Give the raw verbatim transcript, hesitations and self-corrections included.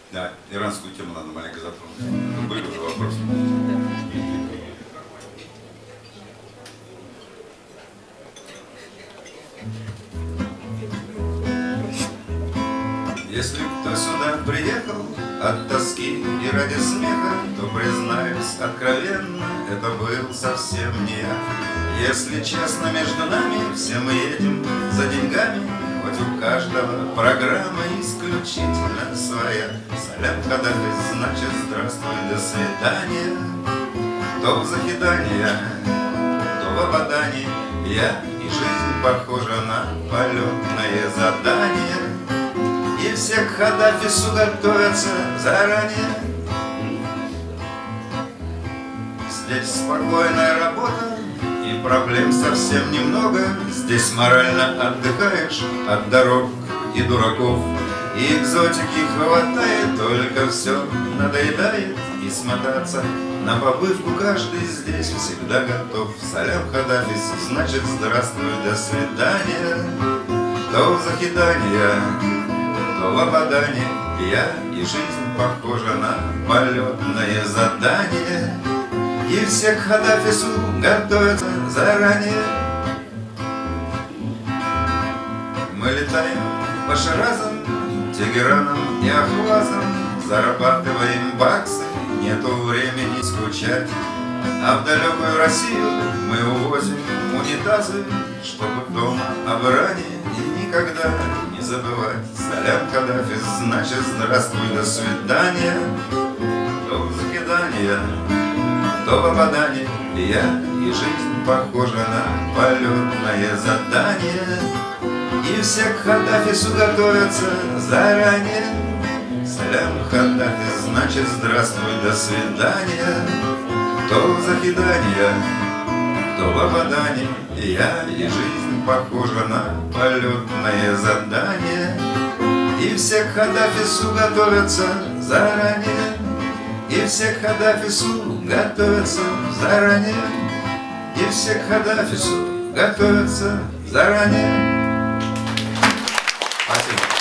Да, иранскую тему надо маленько затронуть. Тут были уже вопросы. Если кто сюда приехал от тоски и ради смеха, то, признаюсь откровенно, это был совсем не я. Если честно, между нами все мы едем за деньгами, хоть у каждого программа исключительно своя. Салям Каддафи, значит здравствуй, до свидания. То в захидание, то в обладание я, и жизнь похожа на полетное задание. И все к Каддафису готовятся заранее. Здесь спокойная работа, и проблем совсем немного. Здесь морально отдыхаешь от дорог и дураков. И экзотики хватает, только все надоедает. И смотаться на побывку каждый здесь всегда готов. Салям Каддафису, значит здравствуй, до свидания. То в захидание, то в обладание я, и жизнь похожа на полетное задание. И все к Каддафису готовятся заранее. Мы летаем по Ширазам, Тегеранам и Ахвазам, зарабатываем баксы, нету времени скучать. А в далекую Россию мы увозим унитазы, чтобы дома об Иране и никогда не забывать. Салям Каддафи, значит здравствуй, до свидания. То в закидание, то в обладание я, и жизнь похожа на полетное задание. И все к Каддафису готовятся заранее. Салям Каддафи, значит здравствуй, до свидания. То в закидание, то в обладание я, и жизнь похожа на полетное задание. И все к Каддафису готовятся заранее. И все к Каддафису готовятся заранее. И все к Каддафису готовятся заранее. Спасибо.